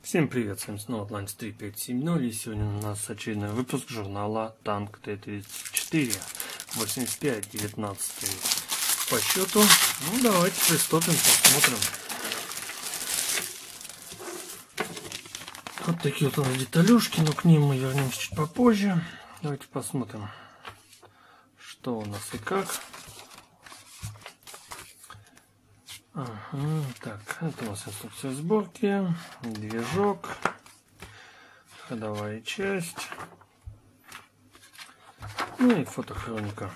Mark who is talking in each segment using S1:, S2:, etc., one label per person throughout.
S1: Всем привет, с вами снова Atlantis 3570, и сегодня у нас очередной выпуск журнала Танк Т-34, 85-19 по счету. Ну, давайте приступим, посмотрим. Вот такие вот у нас деталюшки, но к ним мы вернемся чуть попозже. Давайте посмотрим, что у нас и как. Ага, так, это у нас инструкция сборки, движок, ходовая часть, ну и фотохроника.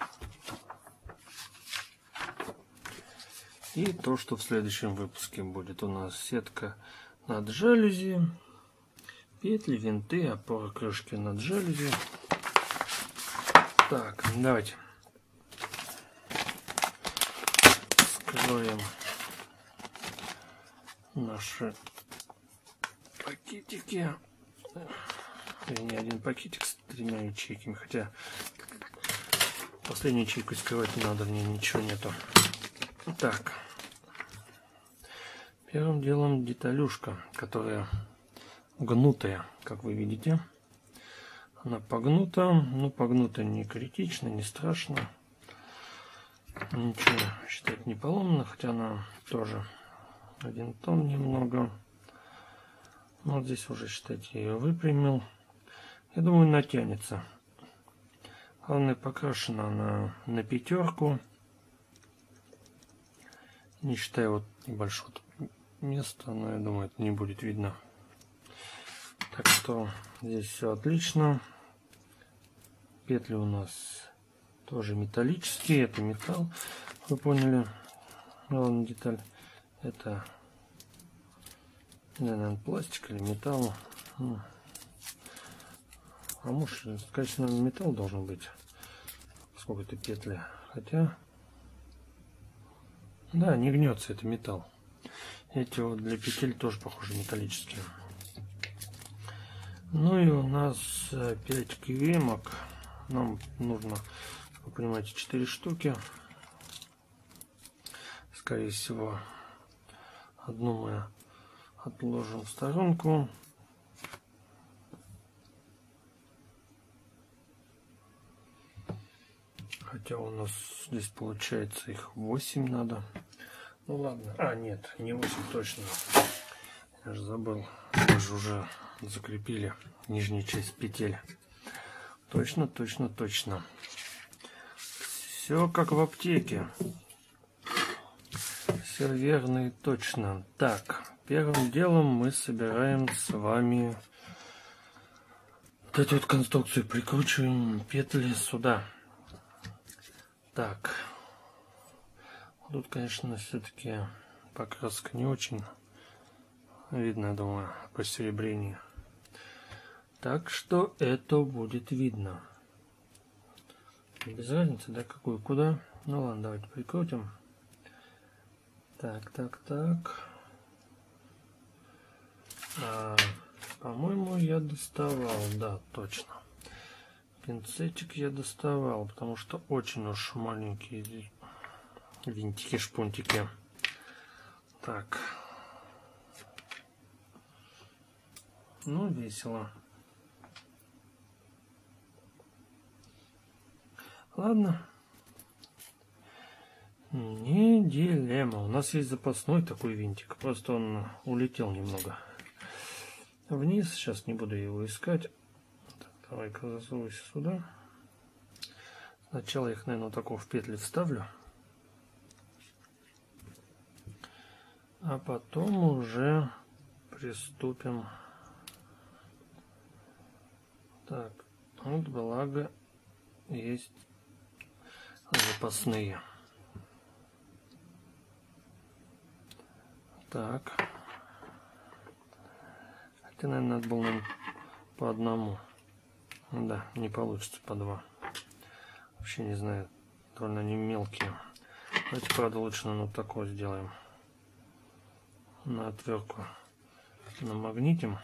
S1: И то, что в следующем выпуске будет у нас: сетка над жалюзи, петли, винты, опора крышки над жалюзи. Так, давайте скроем наши пакетики. Не один пакетик с 3 ячейками, хотя последнюю ячейку скрывать не надо, в ней ничего нету. Так, первым делом деталюшка, которая гнутая, как вы видите. Она погнута, но погнута не критично, не страшно. Ничего, считать, не поломана, хотя она тоже 1 тонн немного. Вот здесь уже, считайте, я ее выпрямил. Я думаю, натянется. Главное, покрашена она на 5. Не считая вот небольшого места, но я думаю, это не будет видно. Так что здесь все отлично. Петли у нас тоже металлические. Это металл, вы поняли. Главная деталь. Это, наверное, пластик или металл. А может, конечно, металл должен быть, сколько это петли. Хотя, да, не гнется, это металл. Эти вот для петель тоже, похоже, металлические. Ну и у нас 5 кремок. Нам нужно, вы понимаете, 4 штуки. Скорее всего, одну мы отложим в сторонку. Хотя у нас здесь получается их 8 надо. Ну ладно. А, нет, не 8 точно. Я же забыл. Мы же уже закрепили нижнюю часть петель. Точно, точно, точно. Все как в аптеке. Все верно и точно. Так, первым делом мы собираем с вами вот эту вот конструкцию. Прикручиваем петли сюда. Так. Тут, конечно, все-таки покраска не очень видно, я думаю, по серебрению. Так что это будет видно. Без разницы, да, какую, куда. Ну ладно, давайте прикрутим. Так, так, так. По-моему, я доставал, да, точно. Пинцетик я доставал, потому что очень уж маленькие здесь винтики, шпунтики. Так. Ну, весело. Ладно. Не дилемма. У нас есть запасной такой винтик. Просто он улетел немного вниз. Сейчас не буду его искать. Так, давай-ка засовывайся сюда. Сначала их, наверное, вот такого в петли вставлю. А потом уже приступим. Так, вот благо есть запасные. Так. Хотя, наверное, надо было нам по одному. Да, не получится по 2. Вообще не знаю, довольно они мелкие. Давайте, правда, лучше, наверное, вот такое сделаем. На отвертку намагнитим.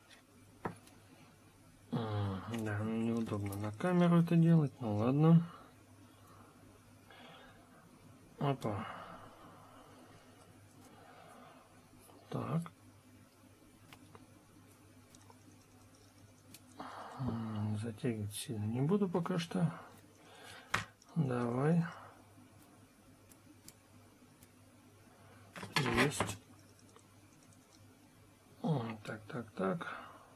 S1: Да, неудобно на камеру это делать, ну ладно. Опа. Так. затягивать сильно не буду пока что. Давай. Есть. Так.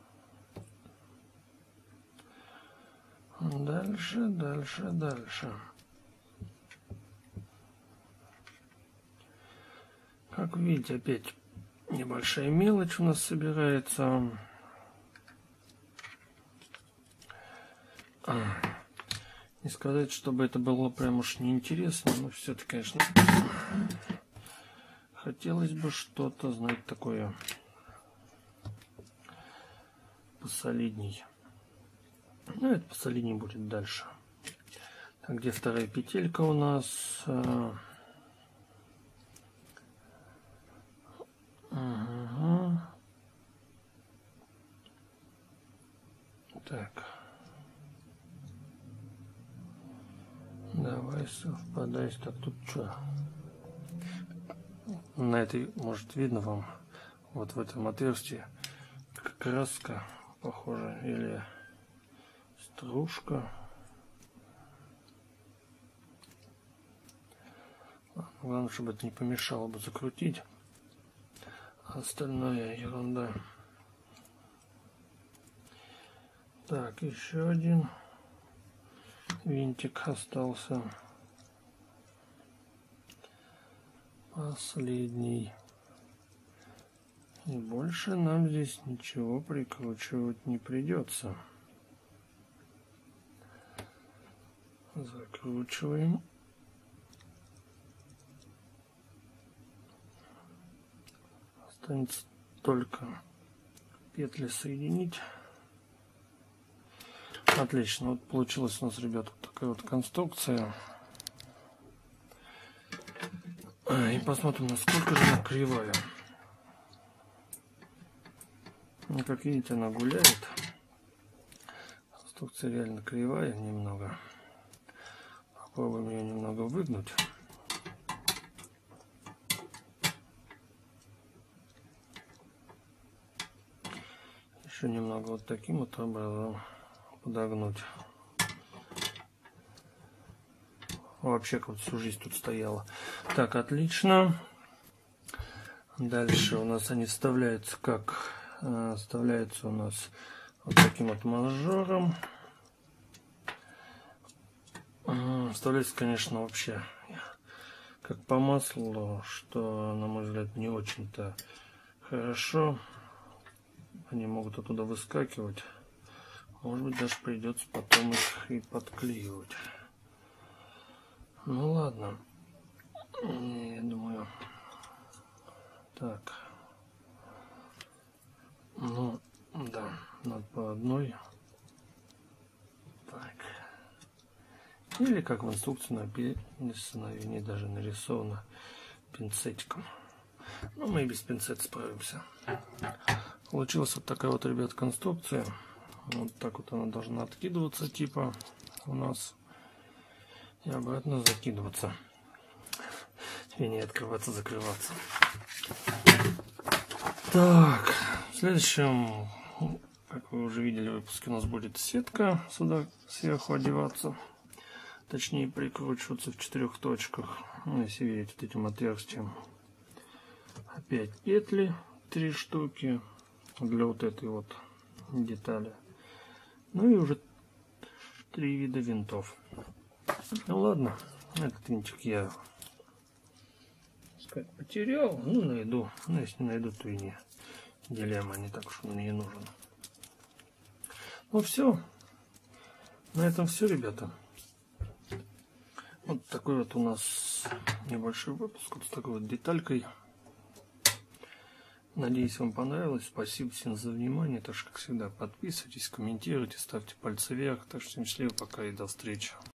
S1: Дальше. Как видите, опять небольшая мелочь у нас собирается. Не сказать, чтобы это было прям уж неинтересно, но все-таки, конечно, хотелось бы что-то знать такое посолидней. Ну, это посолидней будет дальше. Так, где вторая петелька у нас? Так. Давай совпадай. Так, тут что? На этой, может, видно вам, вот в этом отверстии краска, похоже, или стружка. Главное, чтобы это не помешало бы закрутить. Остальное ерунда. Так, еще один винтик остался. Последний. И больше нам здесь ничего прикручивать не придется. Закручиваем. Останется только петли соединить. Отлично. Вот получилась у нас, ребят, вот такая вот конструкция. И посмотрим, насколько же она кривая. И, как видите, она гуляет. Конструкция реально кривая немного. Попробуем ее немного выгнуть. Еще немного вот таким вот образом подогнуть. Вообще как всю жизнь тут стояла. Так, отлично. Дальше у нас они вставляются как? Вставляются у нас вот таким вот мажором. Вставляется, конечно, вообще как по маслу, что, на мой взгляд, не очень-то хорошо. Они могут оттуда выскакивать. Может быть, даже придется потом их и подклеивать. Ну ладно. Я думаю. Так. Ну, да, надо по одной. Так. Или как в инструкции написано, и не даже нарисовано, пинцетиком. Но мы и без пинцета справимся. Получилась вот такая вот, ребят, конструкция. Вот так вот она должна откидываться, типа, у нас. И обратно закидываться. И не открываться, закрываться. Так, в следующем, как вы уже видели в выпуске, у нас будет сетка сюда сверху одеваться. Точнее, прикручиваться в 4 точках. Ну, если видеть вот этим отверстием. Опять петли 3 штуки для вот этой вот детали. Ну и уже 3 вида винтов. Ну ладно, этот винтик я потерял, ну найду. Ну если не найду, то и не дилемма, не так уж он мне и нужен. Ну все, на этом все, ребята. Вот такой вот у нас небольшой выпуск вот с такой вот деталькой. Надеюсь, вам понравилось. Спасибо всем за внимание. Так что, как всегда, подписывайтесь, комментируйте, ставьте пальцы вверх. Так что всем счастливо, пока и до встречи.